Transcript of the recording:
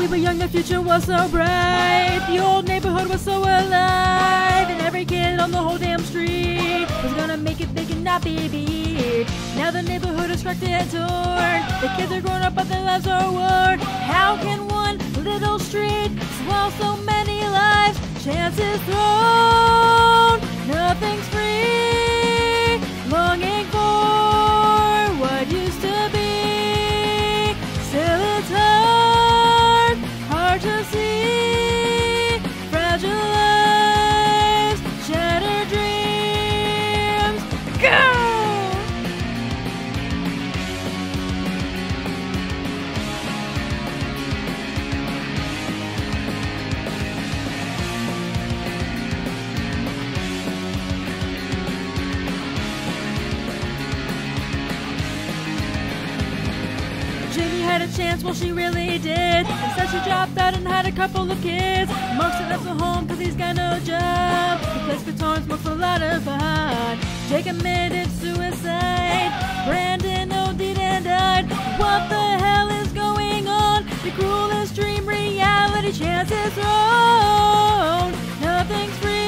we were young, the future was so bright. The old neighborhood was so alive, and every kid on the whole damn street was gonna make it big and not be beat. Now the neighborhood is cracked and torn. The kids are grown up, but their lives are worn. How can one little street swallow so many lives? Chances thrown, nothing's free. Longing for what used to be. Still it's hard to see. Fragile lives, shattered dreams. Go! Jamie had a chance, well she really did. Instead she dropped out and had a couple of kids. Mark set up at home cause he's got no job. He plays guitar and smokes a lot of pot. Jake committed suicide. Brandon OD'd and died. What the hell is going on? The cruelest dream reality, chances thrown. Nothing's free.